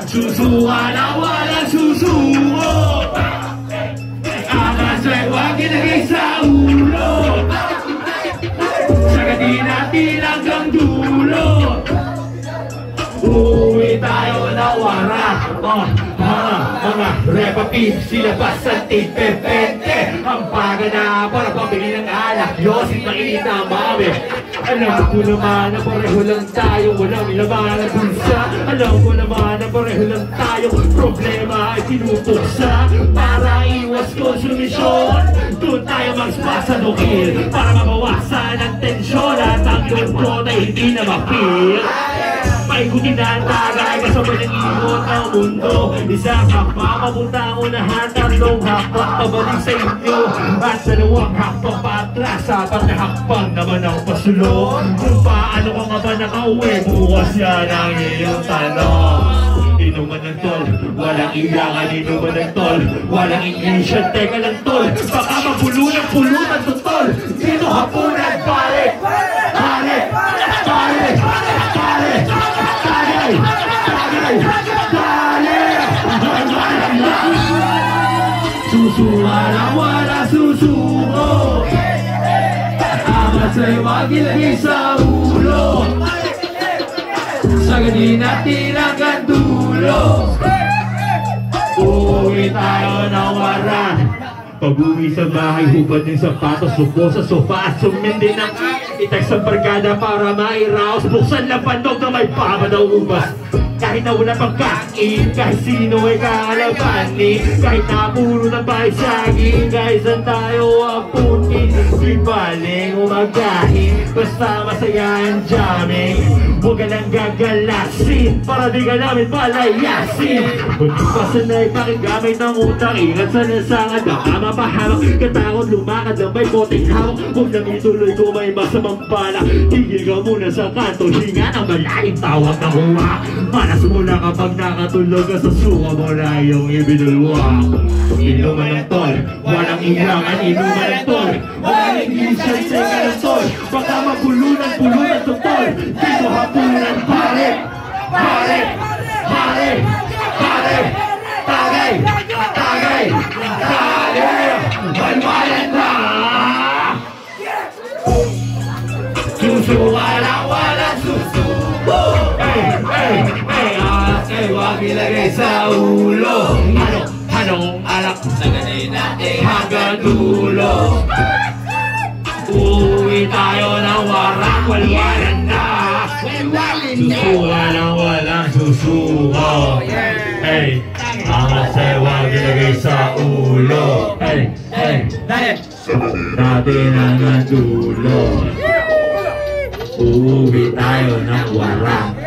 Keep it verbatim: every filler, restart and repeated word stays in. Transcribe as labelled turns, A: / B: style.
A: Susuka na walang susuko. Angas ay huwag ilagay sa ulo. Sagatin natin hanggang dulo. Uuwi tayo na wara. Oh, mga, mga repapi, sila basanting pepente. Ang baga na para pabili ng alak, yosin mainit na mami. Alam ko naman na pareho lang tayo, walang laman na bulsa. Alam ko naman na pareho lang tayo, problema ay pinupuksa. Para iwas konsumisyon, doon tayo magpasadukil. Para mabawasan ang tensyon at ang lungkot ay hindi na mapil. Paikutin na ang tagay kasama ng ikot ng mundo. Isang hakbang mabuntang unahan, tatlong hakbang pabalik sa inyo. At dalawang hakbang patras, apat na hakbang naman ang pasulong. Kung paano ka nga ba nakauwi, bukas yan ang iyong tanong. Inuman ng tol, walang ilangan, inuman ng tol, walang ignition, teka lang tol, baka mapulo ng pulutan to tol. Dito hapunan, pare, pare, pare, pare, tagay, tagay, dali, susuka na wala susuko. Angas ay huwag ilagay sa ulo. Sagatin natin hanggang dulo. Uuwi tayo ng waran. Pag-uwi sa bahay, hubad ng sapatos, suko sa sofa at sumindi ng i-text ang barkada para mairaos. Buksan lang pandog na may pama daw ubas. Kahit na wala pang kain, kahit sino ay kakalabanin. Kahit napuro ng bahay saging, kahit saan tayo apunin. Di baling umagahin, basta masaya ang jamming. Huwag ka lang gagalasin, para di ka namin palayasin. Kung di pa sanay pakigamit ng utak, ingat sa nasangan, baka mapahamak. Katakot lumakad lang may boteng hawak. Huwag nang ituloy ko may masamang balak. Tigil ka muna sa kanto, hinga ng malalim, tawag ng huwak. Manas mula kapag nakatulog ka sa suka mo na iyong ibinulwak. Inuman ng tol, walang ilangan, inuman ng tol, walang ignition, teka ng tol, baka mapulunan, pulunan to tol. Dito hapunan, pare, pare, pare, pare, tagay, tagay, tagay, balbalan na. Susuka na walang susuko. Hey, hey, hey, angas ay huwag ilagay sa ulo. Ano, anong alak? Sagatin natin hanggang dulo. Uuwi tayo ng warak, walwalan na. Susuka na walang susuko. Hey, angas ay huwag ilagay sa ulo. Hey, hey, sagatin natin hanggang dulo. Uuwi tayo ng warak.